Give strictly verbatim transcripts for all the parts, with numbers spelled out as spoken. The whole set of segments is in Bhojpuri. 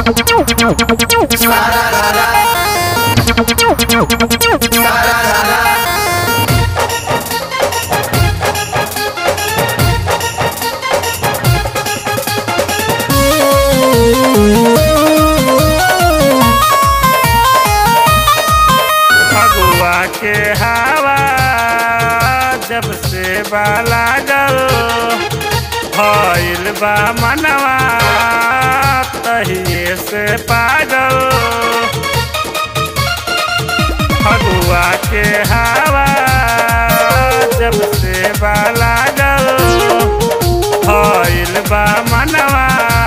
फगुआ के हवा जब से लागल भइल बा मनवा तहिए से पागल। फगुआ के हवा जब से लागल भइल बा मनवा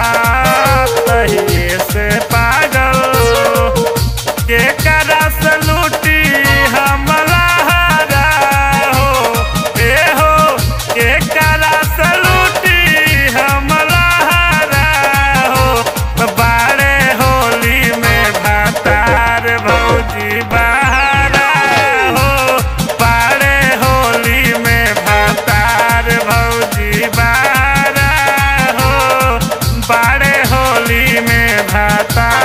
तहिए से पागल। के करा से लूटी हमला हरा हो ए हो के करा से लूटी हमला हरा हो। बारे होली में भातार भौजी बहारा हो। बारे होली में भातार भौजी बहारा हो। बारे होली में भातार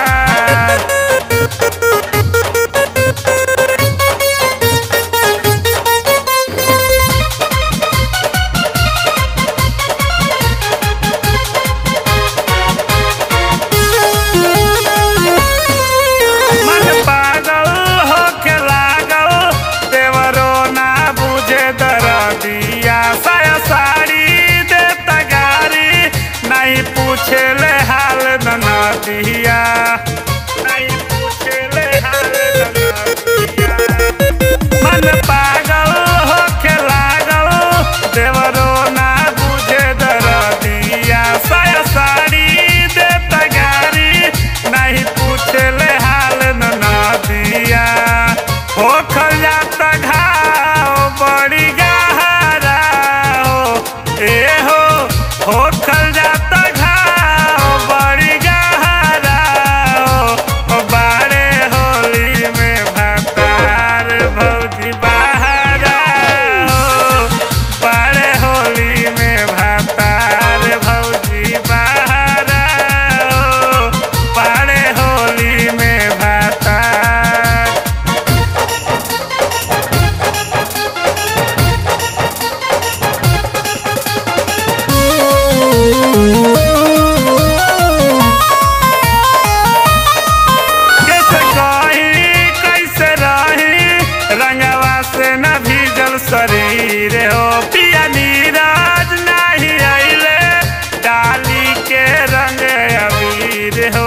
पूछले हाल ननदिया नहीं पूछले हाल ननदिया। मन पागल होके लागल देवरो ना बुझे दरदिया। साया साड़ी दे तगारी नहीं पूछले हाल ननदिया। हो खल जाता घाव बड़ी गहरा हो ए हो हो खल जाता शरीर हो। पिया नीरज नहीं आइले डाली के रंग अबीर हो।